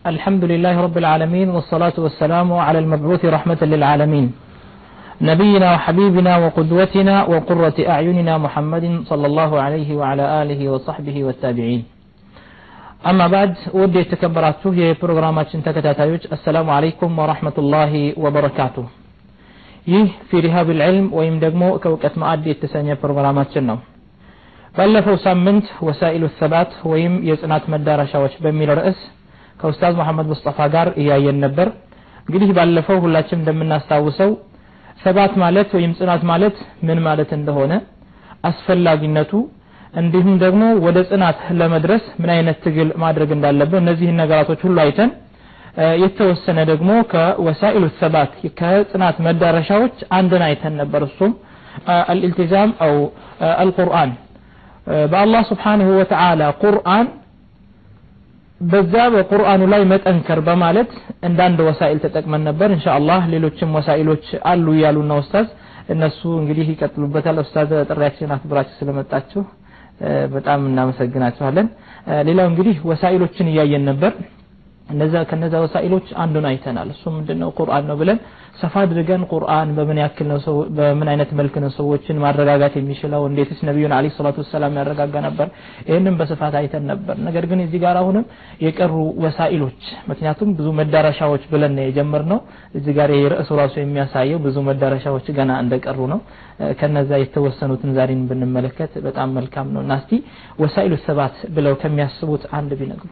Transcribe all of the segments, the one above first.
الحمد لله رب العالمين والصلاة والسلام على المبعوث رحمة للعالمين نبينا وحبيبنا وقدوتنا وقرة أعيننا محمد صلى الله عليه وعلى آله وصحبه والتابعين أما بعد ودي تكبراته هي برنامج تكتاتايوج السلام عليكم ورحمة الله وبركاته ይህ في رهاب العلم ወይም ደግሞ ከውቀት ማዕድ የተሰኘ ፕሮግራማችን ነው ባለፈው ሳምንት ወሳኢሉ الثبات ወይም የጽናት መዳረሻዎች በሚል ርዕስ ከኡስታዝ መሐመድ ሙስጠፋ ጋር እያየን ነበር እንግዲህ ባለፈው ሁላችንም እንደምናስታውሰው ሰባት ማለት ወይም ጽናት ማለት ምን ማለት እንደሆነ አስፈላጊነቱ እንዲሁም ደግሞ ወደ ጽናት ለመድረስ ምን አይነት ትግል ማድረግ እንዳለበት እነዚህ ነገራቶች ሁሉ አይተን የተወሰነ ደግሞ ከወሳኢሉ الثبات ከጽናት መዳረሻዎች አንድን አይተን ነበር እሱም الالتزام او القرآن بالله سبحانه وتعالى قرآن በዛ በቁርአኑ ላይ መጠንከር በማለት እንዳንድ ወሳኢል ተጠቅመን ነበር ኢንሻአላህ ሌሎችም ወሳኢሎች አሉ ያሉና ኡስታዝ እነሱ እንግዲህ ይቀጥሉበታል ኡስታዝ ጥሪያችንን አክብራችሁ ስለመጣችሁ በጣም እናመሰግናችኋለን ሌላው እንግዲህ ወሳኢሎችን ያያየን ነበር ከነዛ ወሳኢሎች አንዱን አይተናል እሱ ምንድነው ቁርአን ነው ብለን ሰፋ አድርገን ቁርአን በምን ያክል ነው በምን አይነት መልኩ ነው ሰዎችን ማረጋጋት የሚችለው እንዴትስ ነብዩን አለይሂ ሰላቱ ወሰለም ያረጋጋ ነበር ይሄንን በስፋት አይተን ነበር ነገር ግን እዚህ ጋር አሁንም የቀሩ ወሳኢሎች ምክንያቱም ብዙ መዳረሻዎች ብለን የጀመርነው እዚህ ጋር የርዕሱ ራሱ የሚያሳየው ብዙ መዳረሻዎች ገና እንደቀሩ ነው ከነዛ የተወሰኑትን ዛሬን ብንመለከት በጣም መልካም ነው እና እስቲ ወሳኢሉ الثبات ብለው ከሚያስቡት አንድ ቢነግሩ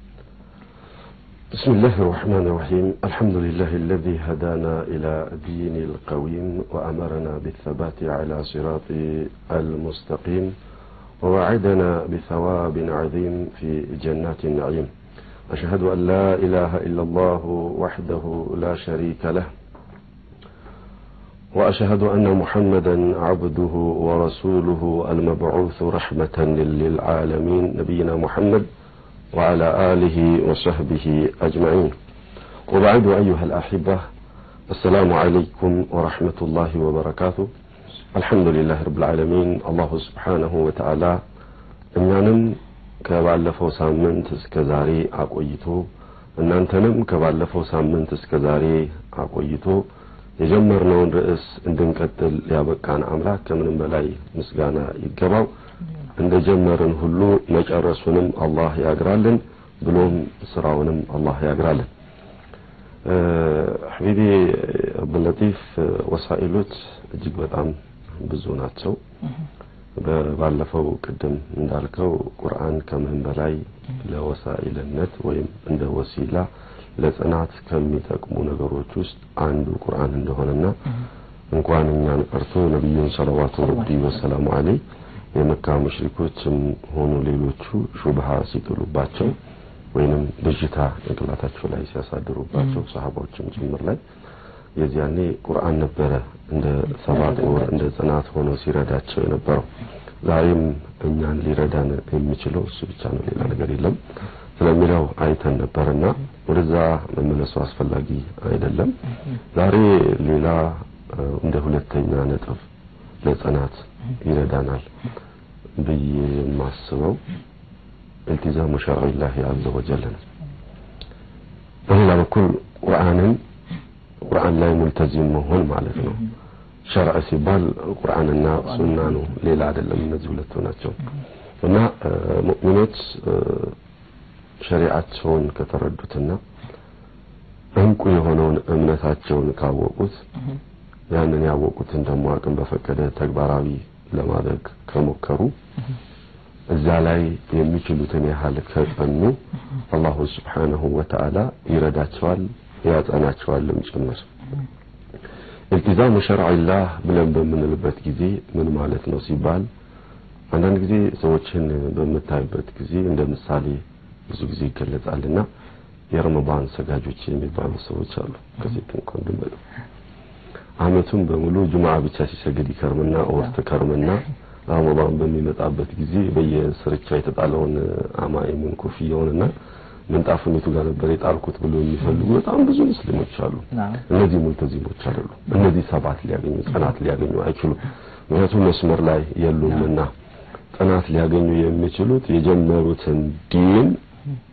بسم الله الرحمن الرحيم الحمد لله الذي هدانا إلى دين القويم وأمرنا بالثبات على صراط المستقيم ووعدنا بثواب عظيم في جنات النعيم أشهد أن لا إله إلا الله وحده لا شريك له وأشهد أن محمدا عبده ورسوله المبعوث رحمة للعالمين نبينا محمد وعلى آله وصحبه أجمعين وبعد أيها الأحبة السلام عليكم ورحمة الله وبركاته الحمد لله رب العالمين الله سبحانه وتعالى إننا كبالفو سامنت اسكزاري أقويتو إننا كبالفو سامنت اسكزاري أقويتو يجمرنا رئيس عندن قتل يابكان أملاك من بلاي مسقانا يقباو عند جمرن هلو مجرسونم الله يقرالن بلوم سراونم الله يقرالن حبيبي عبد اللطيف وسائلوت እጅግ በጣም ብዙ ናቸው ባለፈው ቅድም እንዳልከው ቁርአን ከምን በላይ ለወሳኢልነት ወይም እንደ ወሲላ ለጽናት ከሚጠቅሙ ነገሮች ውስጥ አንዱ ቁርአን እንደሆነና እንኳን እኛን ቀርቶ ነብዩን ሰለላሁ ዐለይሂ ወሰለም የመካ ሙሽሪኮችም ሆኑ ሌሎቹ ሹብሃ ሲጥሉባቸው ወይንም በጅታ እንቅላታቸው ላይ ሲያሳድሩባቸው ሰሃቦችም ጭምር ላይ የዚያኔ ቁርአን ነበረ እንደ ሰባት ወር እንደ ጽናት ሆኖ ሲረዳቸው የነበረው ዛሬም እኛን ሊረዳን የሚችለው እሱ ብቻ ነው ሌላ ነገር የለም ስለሚለው አይተን ነበርና ወደዛ መመለሱ አስፈላጊ አይደለም ዛሬ ሌላ እንደ ሁለተኛ ነጥብ ለጽናት ይረዳናል በየማስበው التزام شرع الله عز وجل በሌላ በኩል ቁርአን ላይ ሙልተዚም መሆን ማለት ነው ሸርዕ ሲባል ቁርአንና ሱና ነው ሌላ አይደለም እነዚህ ሁለቱ ናቸው እና ሙእሚኖች ሸሪዓቸውን ከተረዱትና እንቁ የሆነውን እምነታቸውን ካወቁት ያንን ያወቁትን ደግሞ አቅም በፈቀደ ተግባራዊ ለማድረግ ከሞከሩ እዛ ላይ የሚችሉትን ያህል ከጸኑ አላሁ ሱብሓነሁ ወተዓላ ይረዳቸዋል ያጸናቸዋልም ጭምር التزام شرع الله ብለን በምንልበት ጊዜ ምን ማለት ነው ሲባል አንዳንድ ጊዜ ሰዎችን በመታየበት ጊዜ እንደ ምሳሌ ብዙ ጊዜ ይገለጻልና የረመዳን ሰጋጆች የሚባሉ ሰዎች አሉ ከዚህ እንኳን ደምበሉ አመቱን በሙሉ ጁማዓ ብቻ ሲሰግድ ይከርምና ወርት ከርምና ረመዳን በሚመጣበት ጊዜ በየስርቻ የተጣለውን አማኢሙን ኩፍያውንና ምንጣፉን ጋር ነበር የጣልኩት ብሎ የሚፈልጉ በጣም ብዙ ሙስሊሞች አሉ እነዚህ ሙልተዚሞች አይደሉም እነዚህ ሰባት ሊያገኙ ጽናት ሊያገኙ አይችሉም ምክንያቱም መስመር ላይ የሉምና ጽናት ሊያገኙ የሚችሉት የጀመሩትን ዲን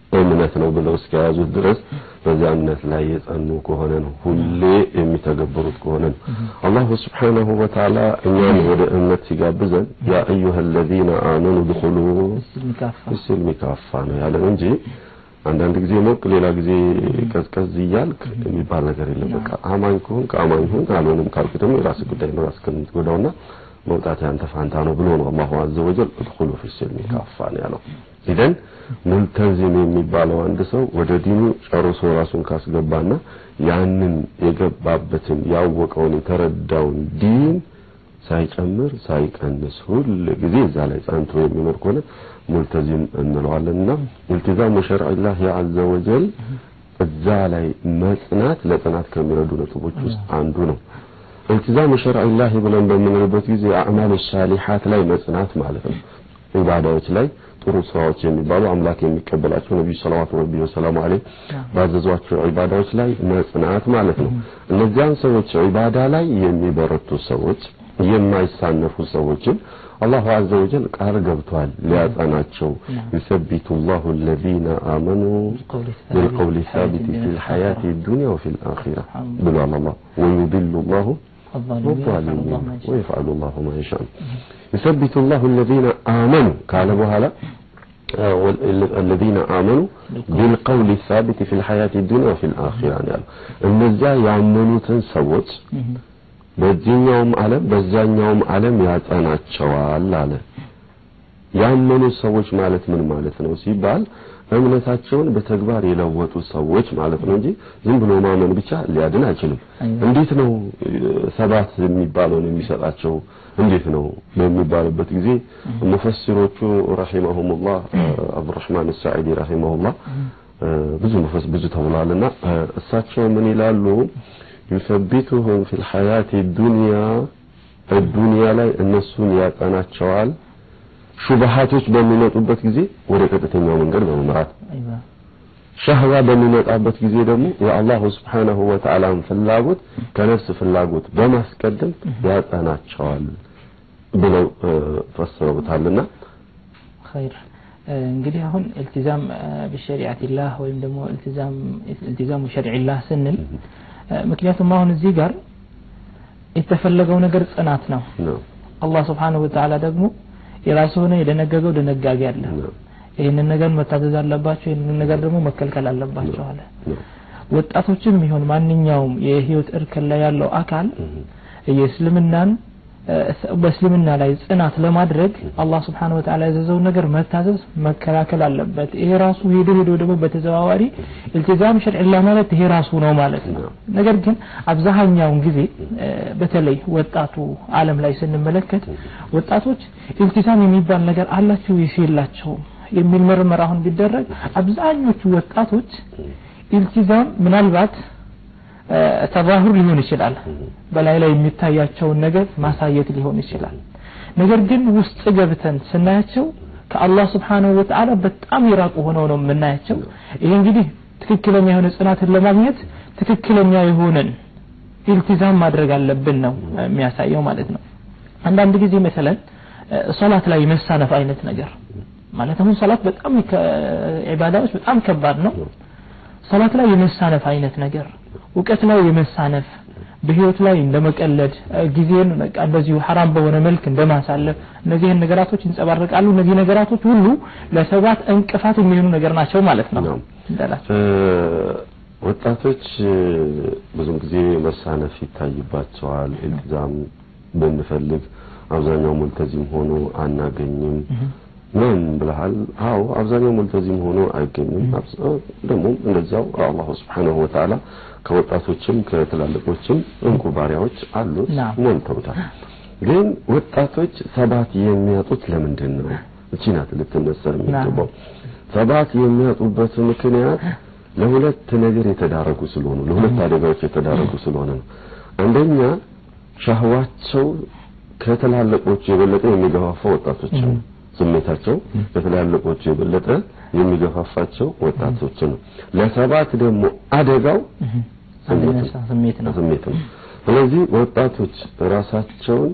እምነት ነው ብለው እስከያዙት ድረስ በዚያ እምነት ላይ የጸኑ ከሆነ ነው ሁሌ የሚተገብሩት ከሆነ ነው አላህ Subhanahu Wa Ta'ala እኛን ወደ እምነት ሲጋብዘን ያ አዩሃ الذين آمنوا ادخلوا في السلم كافة ነው ያለው እንጂ አንዳንድ ጊዜ ሞቅ ሌላ ጊዜ ቀዝቀዝ ይያልክ የሚባል ነገር የለም በቃ አማኝ ከሆን ከአማኝ ሆን አልሆነም ካልክ ደግሞ የራስ ጉዳይ ነው ራስ ከምትጎዳውና መውጣት ያንተ ፋንታ ነው ብሎ ነው አላህ Azza wa Jalla ادخلوا في السلم كافة ነው ያለው ኢደን ሙልተዚም የሚባለው አንድ ሰው ወደ ዲኑ ጨርሶ ራሱን ካስገባና ያንን የገባበትን ያወቀውን የተረዳውን ዲን ሳይጨምር ሳይቀንስ ሁሉ ጊዜ እዛ ላይ ጸንቶ የሚኖር ከሆነ ሙልተዚም እንለዋለንና ኢልቲዛሙ ሸርዕ الله عز وجل እዛ ላይ መጽናት ለጽናት ከሚረዱ ነጥቦች ውስጥ አንዱ ነው ኢልቲዛሙ ሸርዕ الله ብለን በምንልበት ጊዜ አዕማል الصالحات ላይ መጽናት ማለት ነው ኢባዳዎች ላይ ጥሩ ስራዎች የሚባሉ አምላክ የሚቀበላቸው ነብዩ ሰለላሁ ዐለይሂ ወሰለም ባዘዟቸው ኢባዳዎች ላይ መጽናት ማለት ነው እነዚያን ሰዎች ኢባዳ ላይ የሚበረቱ ሰዎች የማይሳነፉ ሰዎችን አላህ Azza wa Jalla ቃል ገብቷል ሊያጸናቸው يثبت الله الذين آمنوا بالقول الثابت في الحياة الدنيا وفي الآخرة بلو الله ويضل الله الظالمين ويفعل الله ما يشاء يثبت الله الذين آمنوا قال بهلا الذين آمنوا بالقول الثابت في الحياة الدنيا وفي الآخرة يعني النزا يعملون سوت በዚህኛውም ዓለም በዛኛውም ዓለም ያጸናቸዋል አለ ያመኑ ሰዎች ማለት ምን ማለት ነው ሲባል እምነታቸውን በተግባር የለወጡ ሰዎች ማለት ነው እንጂ ዝም ብሎ ማመን ብቻ ሊያድን አይችልም እንዴት ነው ሰባት የሚባለው የሚሰጣቸው እንዴት ነው በሚባልበት ጊዜ ሙፈሲሮቹ ረሂመሁሙላህ አብዱራህማን السعيدي ረሂመሁላህ ብዙ ተብሏልና እሳቸው ምን ይላሉ يثبتهم في الحياة الدنيا ላይ እነሱን ያጸናቸዋል ሹብሃቶች በሚመጡበት ጊዜ ወደ ቀጥተኛው መንገድ በመምራት ሸህዋ በሚመጣበት ጊዜ ደግሞ የአላህ Subhanahu Wa Ta'ala ፍላጎት ከነፍስ ፍላጎት በማስቀደም ያጸናቸዋል ብለው ፈስረውታልና خير እንግዲህ አሁን التزام بشريعة الله ወይም ደግሞ التزام شرع الله ስንል ምክንያቱም አሁን እዚህ ጋር የተፈለገው ነገር ጽናት ነው አላህ Subhanahu Wa Ta'ala ደግሞ የራሱ ሆነ የደነገገው ደነጋጊ አለ ይሄንን ነገር መታዘዝ አለባቸው ይሄንን ነገር ደግሞ መከልከል አለባቸው አለ ወጣቶችም ይሁን ማንኛውም የህይወት እርከን ላይ ያለው አካል የእስልምናን በእስልምና ላይ ጽናት ለማድረግ አላህ Subhanahu Wa Ta'ala ያዘዘው ነገር መታዘዝ መከላከል አለበት ይሄ ራሱ ሄዶ ደግሞ በተዘዋዋሪ التزام شرع الله ማለት ይሄ ራሱ ነው ማለት ነው ነገር ግን አብዛኛውን ጊዜ በተለይ ወጣቱ ዓለም ላይ ስንመለከት ወጣቶች التزام የሚባል ነገር አላቸው ይሽላቸው የሚል ምርመራ አሁን ቢደረግ አብዛኞቹ ወጣቶች التزام ምናልባት ተዛሁር ሊሆን ይችላል በላይ ላይ የሚታያቸው ነገር ማሳየት ሊሆን ይችላል ነገር ግን ውስጥ ገብተን ስናያቸው ከአላህ Subhanahu Wa Ta'ala በጣም ይራቁ ሆነው ነው የምናያቸው ይሄ እንግዲህ ትክክለኛ የሆነ ጽናትን ለማግኘት ትክክለኛ የሆነን ኢልቲዛም ማድረግ አለብን ነው የሚያሳየው ማለት ነው አንዳንድ ጊዜ مثلا ሶላት ላይ መሳነፍ አይነት ነገር ማለት ነው ሶላት በጣም ኢባዳዎች በጣም ከባድ ነው ሶላት ላይ የመሳነፍ አይነት ነገር ወቀት ላይ የመሳነፍ በህይወት ላይ እንደመቀለድ ጊዜን በቃ እንደዚሁ حرام በሆነ መልክ እንደማሳለፍ እነዚህ ነገራቶች እንጸባረቃሉ እነዚህ ነገራቶች ሁሉ ለሰባት እንቅፋት የሚሆኑ ነገር ናቸው ማለት ነው ወጣቶች ብዙ ጊዜ መሳነፍ ይታይባቸዋል ኢልቲዛም በንፈልግ አብዛኛው ሙልተዚም ሆኖ አናገኝም ምን ብለሃል አው አብዛኛው ሙልተዚም ሆኖ አይገኝም ደግሞ እንደዛው አላህ Subhanahu Wa Ta'ala ከወጣቶችም ከትላልቆችም እንቁ ባሪያዎች አሉት ሞልተውታል ግን ወጣቶች ሰባት የሚያጡት ለምንድን ነው እቺናት ልትነሰር የሚገባው ሰባት የሚያጡበት ምክንያት ለሁለት ነገር የተዳረጉ ስለሆነ ለሁለት አደጋዎች የተዳረጉ ስለሆነ ነው አንደኛ ሻህዋቸው ከተላልቆች የበለጠ የሚገፋፋው ወጣቶች ነው ስሜታቸው ከተላልቆች የበለጠ የሚገፋፋቸው ወጣቶች ነው ለሰባት ደግሞ አደጋው ስሜት ነው ስለዚህ ወጣቶች ራሳቸውን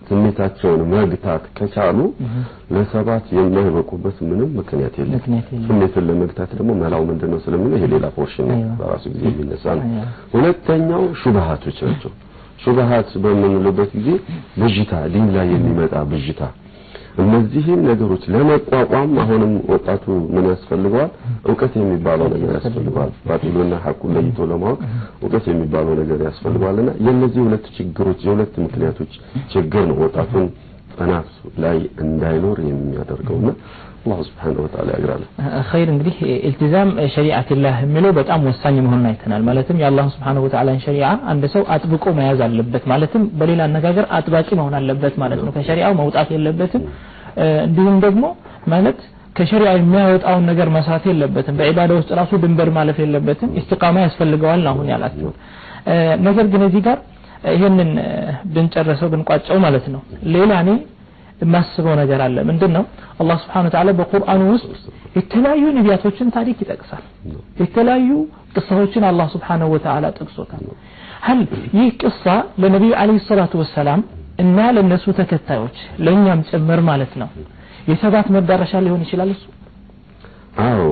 ስሜታቸውን መግታት ከቻሉ ለሰባት የማይበቁበት ምንም ምክንያት የለም ስሜትን ለመግታት ደግሞ መላው ምንድነው ስለምን ይሄ ሌላ ፖርሽን ነው በራሱ ጊዜ የሚነሳው ሁለተኛው ሹብሃቶች ናቸው ሹብሃት በመንለበት ጊዜ ብጅታ ዲን ላይ የሚመጣ ብጅታ እነዚህን ነገሮች ለመቋቋም አሁንም ወጣቱ ምን ያስፈልጋል ዕውቀት የሚባለው ነገር ያስፈልጋል ባጥሉና ሐቁን ለይቶ ለማወቅ ዕውቀት የሚባለው ነገር ያስፈልጋልና የነዚህ ሁለት ችግሮች የሁለት ምክንያቶች ችግር ነው ወጣቱን ጥናት ላይ እንዳይኖር የሚያደርገውና الله سبحانه وتعالى يقرأنا خير እንግዲህ التزام شريعة الله የሚለው በጣም ወሳኝ መሆኑን አይተናል ማለትም የአላህ Subhanahu Wa Ta'ala ሸሪዓ አንድ ሰው አጥብቆ መያዝ አለበት ማለትም በሌላ አነጋገር አጥባቂ መሆን አለበት ማለት ነው ከሸሪዓው መውጣት የለበትም እንዲሁም ደግሞ ማለት ከሸሪዓ የሚያወጣው ነገር መስራት የለበትም በዒባዳ ውስጥ ራሱ ድንበር ማለፍ የለበትም ኢስቲቃማ ያስፈልገዋል አሁን ያላችሁ ነገር ግን እዚህ ጋር ይሄንን ብንጨርሰው ብንቋጨው ማለት ነው ሌላ ማስበው ነገር አለ ምንድነው አላህ Subhanahu Wa Ta'ala በቁርአኑ ውስጥ የተለያዩ ነቢያቶችን ታሪክ ይጠቅሳል የተለያዩ ቅሳዎችን አላህ Subhanahu Wa Ta'ala ጠቅሶታል هل ይህ ቅሳ ለነብዩ አለይሂ ሰላቱ ወሰለም እና ለነሱ ተከታዮች ለኛም ጭምር ማለት ነው የሰባት መዳረሻ ሊሆን ይችላል እሱ አዎ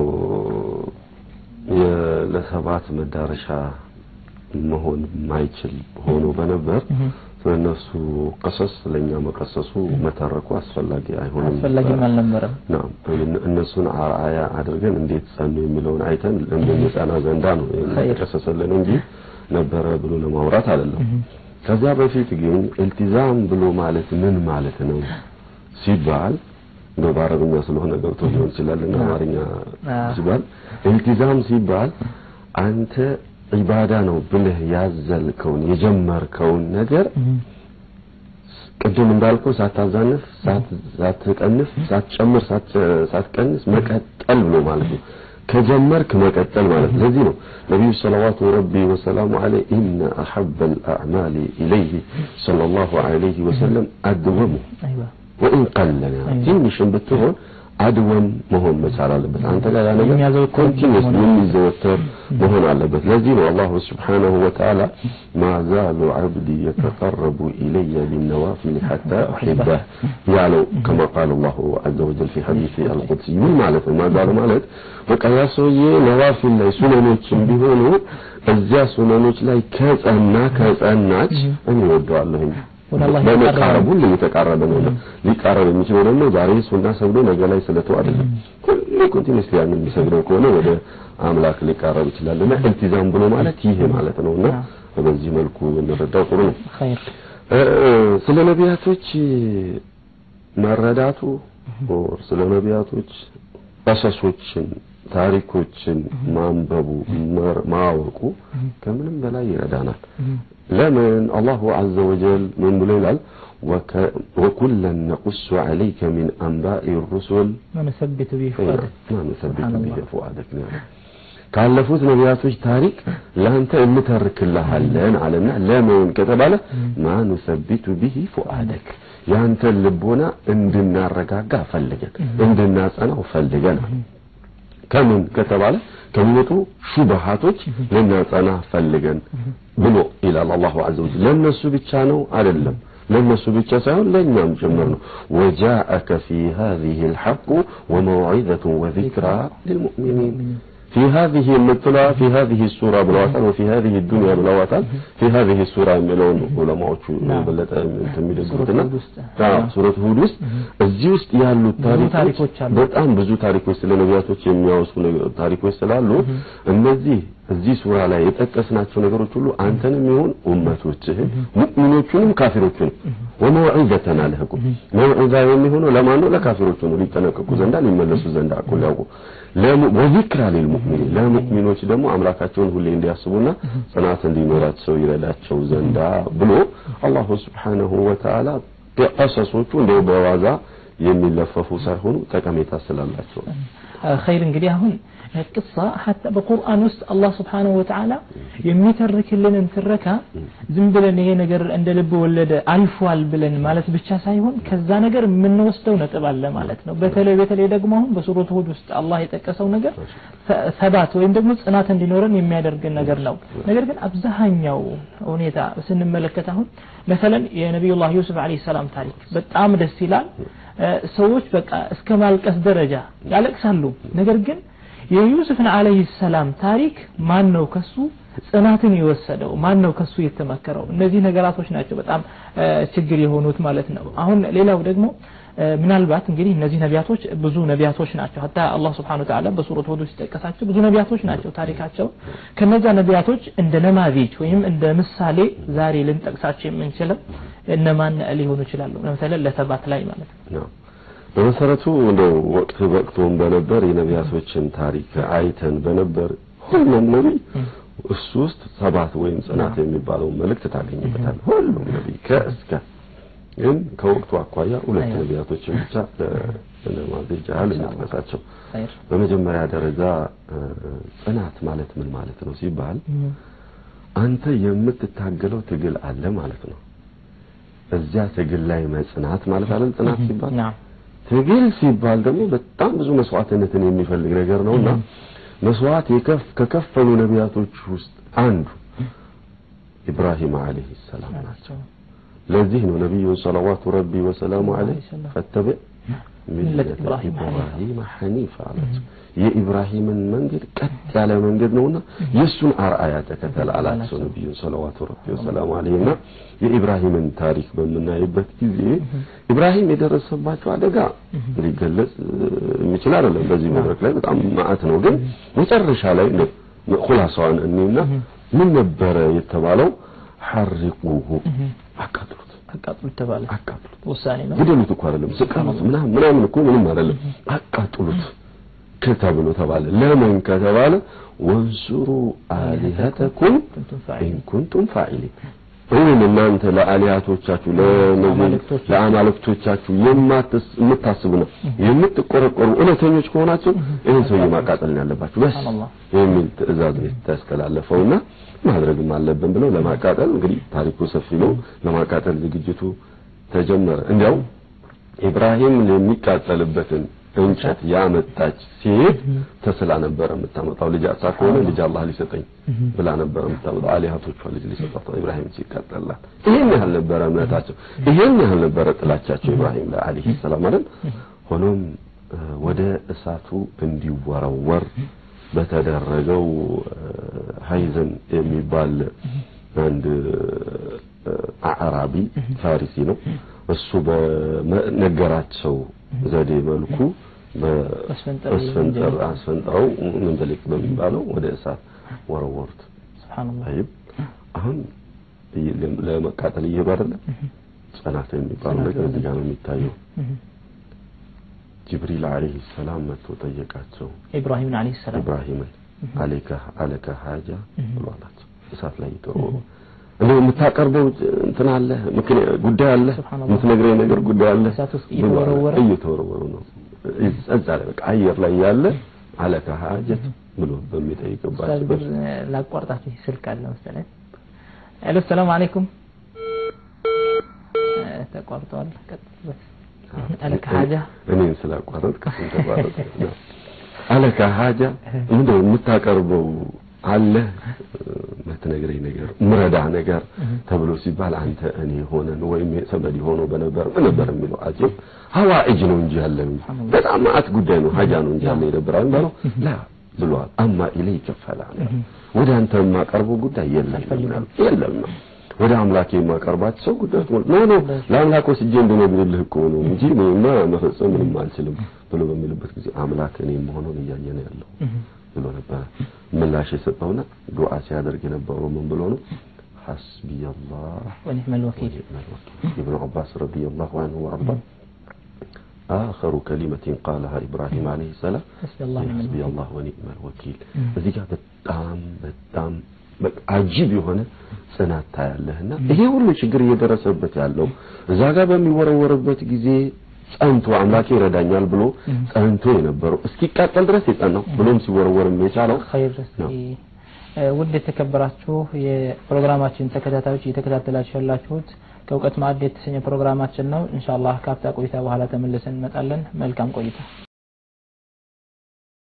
ለሰባት መዳረሻ መሆን ማይችል ሆኖ በነበር ስለነሱ ቀሰስ ለኛ መቀሰሱ መተረኩ አስፈላጊ አይሆንም አስፈላጊ አልነበረም ነው እነሱን አያ አድርገን እንዴት ጸኑ የሚለውን አይተን እንደሚጻና ዘንዳ ነው የተቀሰሰልን እንጂ ነበረ ብሎ ለማውራት አይደለም ከዛ በፊት ግን التزام ብሎ ማለት ምን ማለት ነው ሲባል ነው ባረብኛ ስለሆነ ገብቶ ሊሆን ይችላል እና አማርኛ ሲባል التزام ሲባል አንተ ኢባዳ ነው ብለህ ያዘልከውን የጀመርከውን ነገር ቅድም እንዳልከው ሳታዛነፍ ሳትቀንፍ ሳትጨምር ሳትቀንስ መቀጠል ብሎ ማለት ነው ከጀመርክ መቀጠል ማለት ለዚህ ነው ነብዩ ሰለላሁ ዐለይሂ ወሰለም ኢን አሐበ الأعمال إليه صلى الله عليه وسلم أدومه وإن قلنا ትንሽም ብትሆን አድወም መሆን መቻል አለበት አንተ ጋር ያለው ኮንቲኒዩስ የሚዘወተር መሆን አለበት ለዚህ ነው አላህ Subhanahu Wa Ta'ala ما زال عبدي يتقرب إلي بالنوافل حتى أحبه ያለው كما قال الله عز وجل في حديث القدسي ማለት ما زال ማለት በቃ ያሰውዬ ነዋፊል ላይ ሱነኖችም ቢሆኑ እዚያ ሱነኖች ላይ ከጸናች እኔ ወደዋለሁ በመቃረቡ ለተቃረበ ነው ሊቃረብ የሚችለው ደግሞ ዛሬ ሱና ሰግዶ ነገ ላይ ስለተው አይደለም ሁሉ ኮንቲኒስ ያን የሚሰግደው ከሆነ ወደ አምላክ ሊቃረብ ይችላልና التزام ብሎ ማለት ይሄ ማለት ነውና በዚህ መልኩ እንረዳው ጥሩ ነው خير ስለ ነቢያቶች መረዳቱ ስለ ነቢያቶች ቀሰሶችን ታሪኮችን ማንበቡ ማወቁ ከምንም በላይ ይረዳናል لمن الله عز وجل من بلال وكلا نقص عليك من أنباء الرسل ما نثبت به فؤادك كالفوت نبياتوش تاريخ لا أنت مترك لها لين علينا لمن كتب له ما نثبت به فؤادك يا أنت اللبونا عندنا الرقاقة فلقك عندنا أنا وفلقنا كمن كتب له كميته شبهاتك للناس أنا فلقن بلو إلى الله عز وجل لن نسبت شانو على اللم لن نسبت شانو لن يمجمرنا وجاءك في هذه الحق وموعظة وذكرى للمؤمنين في هذه المطلع في هذه السورة بلواتان وفي هذه الدنيا بلواتان في هذه السورة ملون علماء بلت تميل السورة سورة هود ውስጥ እዚህ ውስጥ ያሉ ታሪኮች በጣም ብዙ ታሪኮች ስለ ነቢያቶች የሚያወሱ ታሪኮች ስላሉ እነዚህ እዚህ ሱራ ላይ የተጠቀስናቸው ነገሮች ሁሉ አንተንም ይሁን ኡመቶችህን ሙእሚኖቹንም ካፊሮቹንም ወመውዒዘተና ለህኩም መውዒዛ የሚሆነው ለማን ነው ለካፊሮቹ ነው ሊጠነቀቁ ዘንዳ ሊመለሱ ዘንዳ አቆላቁ ወዚክራ ለልሙእሚኒን ለሙእሚኖች ደግሞ አምላካቸውን ሁሌ እንዲያስቡና ጽናት እንዲኖራቸው ይረዳቸው ዘንዳ ብሎ አላህ Subhanahu Wa Ta'ala በቀሰሶቹ እንደው በዋዛ የሚለፈፉ ሳይሆኑ ጠቀሜታ ስላላቸው خير እንግዲህ አሁን القصة حتى በቁርአን ውስጥ አላህ Subhanahu Wa Ta'ala የሚተርክልን ትረካ ዝም ብለን ይሄ ነገር እንደ ልብ ወለደ አልፏል ብለን ማለት ብቻ ሳይሆን ከዛ ነገር ምን ወስደው ነጥብ አለ ማለት ነው በተለይ ደግሞ አሁን በሱረቱ ሁድ ውስጥ አላህ የጠቀሰው ነገር ሰባት ወይም ደግሞ ጽናት እንዲኖረን የሚያደርግ ነገር ነው ነገር ግን አብዛኛው ሁኔታ ስንመለከት አሁን مثلا የነብዩላህ ዩሱፍ አለይሂ ሰላም ታሪክ በጣም ደስ ይላል ሰዎች በቃ እስከ ማልቀስ ደረጃ ያለቅሳሉ ነገር ግን የዩሱፍን አለይሂ ሰላም ታሪክ ማን ነው ከሱ ጽናትን ይወሰደው ማን ነው ከሱ የተመከረው እነዚህ ነገራቶች ናቸው በጣም ችግር የሆኑት ማለት ነው አሁን ሌላው ደግሞ ምናልባት እንግዲህ እነዚህ ነቢያቶች ብዙ ነቢያቶች ናቸው hatta አላህ Subhanahu Wa Ta'ala በሱረቱ ሁድ ውስጥ ጠቀሳቸው ብዙ ነቢያቶች ናቸው ታሪካቸው ከነዛ ነቢያቶች እንደ ነማዚጅ ወይም እንደ ምሳሌ ዛሬ ልንጠቅሳቸው የምንችለው እነማን ሊሆኑ ይችላሉ ለምሳሌ ለሰባት ላይ ማለት ነው በመሰረቱ እንደው ወቅቱን በነበር የነቢያቶችን ታሪክ አይተን በነበር ሁሉም ነብይ እሱ ውስጥ ሰባት ወይም ጽናት የሚባለው መልእክት ታገኝበታል ሁሉም ነብይ ከእስከ ግን ከወቅቱ አኳያ ሁለት ነቢያቶችን ብቻ ለማዘጃ ለማሳቸው በመጀመሪያ ደረጃ ጽናት ማለት ምን ማለት ነው ሲባል አንተ የምትታገለው ትግል አለ ማለት ነው እዚያ ትግል ላይ መጽናት ማለት አይደል ጽናት ሲባል ትግል ሲባል ደግሞ በጣም ብዙ መስዋዕትነትን የሚፈልግ ነገር ነውና መስዋዕት ከከፈሉ ነቢያቶች ውስጥ አንዱ ኢብራሂም አለይሂ ሰላም ናቸው ለዚህ ነው ነብዩ ሰለላሁ ዐለይሂ ወሰለም ፈተበ ሚለት ኢብራሂም ሐኒፋ አላቸው የኢብራሂምን መንገድ ቀጥ ያለ መንገድ ነውና የሱን አርአያ ተከተል አላቸው ነብዩ ሰለላሁ ዐለይሂ ወሰለም የኢብራሂምን ታሪክ በመናይበት ጊዜ ኢብራሂም የደረሰባቸው አደጋ ሊገለጽ የሚችል አይደለም በዚህ መድረክ ላይ በጣም ማአት ነው ግን መጨረሻ ላይ ኹላሳውን እንይና ምን ነበር የተባለው حرقوه አቃጥሉት ተባለ አቃጥሉት ወሳኔ ነው ግደሉት እኮ አይደለም ስቃሉት ምናምን እኮ ምንም አይደለም አቃጥሉት ከተብሎ ተባለ ለምን ከተባለ ወንሱሩ አሊሀተኩም ኢን ኩንቱም ፋኢሊን እናንተ ለአሊያቶቻችሁ ለአማልክቶቻችሁ የምታስቡ ነው የምትቆረቆሩ እውነተኞች ከሆናችሁ ይሄን ሰው ማቃጠል ያለባችሁ በስ የሚል ትዕዛዝ ተስተላለፈውና ማድረግም አለብን ብለው ለማቃጠል እንግዲህ ታሪኩ ሰፊ ነው ለማቃጠል ዝግጅቱ ተጀመረ እንዲያው ኢብራሂም ለሚቃጠልበትን እንጨት ያመጣች ሴት ተስላ ነበር የምታመጣው ልጅ አሳኮነ ልጅ አላህ ሊሰጠኝ ብላ ነበር የምታመጣው አሊያቶቿ ልጅ ሊሰጣው ኢብራሂም ሲቃጠላል ይሄን ያህል ነበር እምነታቸው ይሄን ያህል ነበር ጥላቻቸው ኢብራሂም ለአለይሂ ሰላም አይደል ሆኖም ወደ እሳቱ እንዲወረወር በተደረገው ሃይዘን የሚባል አንድ አዕራቢ ፋሪሲ ነው እሱ በነገራቸው ዘዴ መልኩ አስፈንጠው መንደልቅ በሚባለው ወደ እሳት ወረወሩት ሱብሃንአላህ አሁን ለመቃጠል እየባረለ ጽናት የሚባለው ነገር እዚህ ጋር ነው የሚታየው ጅብሪል አለይሂ ሰላም መጥቶ ጠየቃቸው ኢብራሂም አለይሂ ሰላም ኢብራሂም አለከ ሐጃ ብሏላቸው እሳት ላይ ተወረወሩ እንደው የምታቀርበው እንትን አለ ጉዳይ አለ የምትነግረኝ ነገር ጉዳይ አለ እየተወረወሩ ነው እዛለ በቃ አየር ላይ ያለ አለከ ሐጀት ብሎ በሚጠይቅባቸው ላቋርጣችሁ ስልክ አለ መሰለኝ አሎ ሰላም አለይኩም ተቋርጧል ቀጥታ አለከ ሐጃ እኔን ስላቋረጥክ ተቋረጥ አለከ ሐጃ እንደው የምታቀርበው አለ መተነግረኝ ነገር ምረዳ ነገር ተብሎ ሲባል አንተ እኔ ሆነን ወይም ሰበዲ ሆኖ በነበር የሚለው አጭር ሐዋኢጅ ነው እንጂ ያለው በጣም ማአት ጉዳይ ነው ሐጃ ነው እንጂ ያለው ይደብራል ባለው ላ ብሏል አማ ኢለይከ ፈላን ወደ አንተ ማቀርበው ጉዳይ የለም ወደ አምላኬ ማቀርባቸው ጉዳዮች ነው ለአምላኩ ሲጀ እንደነብልህ እኮ ነው እንጂ ምንማ መፈጸም ምንም አልችልም ብሎ በሚልበት ጊዜ አምላክ እኔ መሆኑን ያያየነ ያለው ብሎ ነበር ምላሽ የሰጠውና ዱዓ ሲያደርግ የነበረው ምን ብሎ ነው حسبي الله ونعم الوكيل ابن عباس رضي الله عنه وارضاه آخر كلمة قالها إبراهيم عليه السلام حسبي الله ونعم الوكيل እዚህ ጋር በጣም አጂብ የሆነ ጽናት ታያለህና ይሄ ሁሉ ችግር እየደረሰበት ያለው እዛ ጋር በሚወረወርበት ጊዜ ጸንቶ አምላኬ ይረዳኛል ብሎ ጸንቶ የነበረው እስኪቃጠል ድረስ የጸናው ብሎም ሲወረወርም የቻለው ኸይር ውድ የተከበራችሁ የፕሮግራማችን ተከታታዮች እየተከታተላችሁ ያላችሁት ከእውቀት ማዕድ የተሰኘ ፕሮግራማችን ነው ኢንሻአላህ ካፍታ ቆይታ በኋላ ተመልሰን እንመጣለን መልካም ቆይታ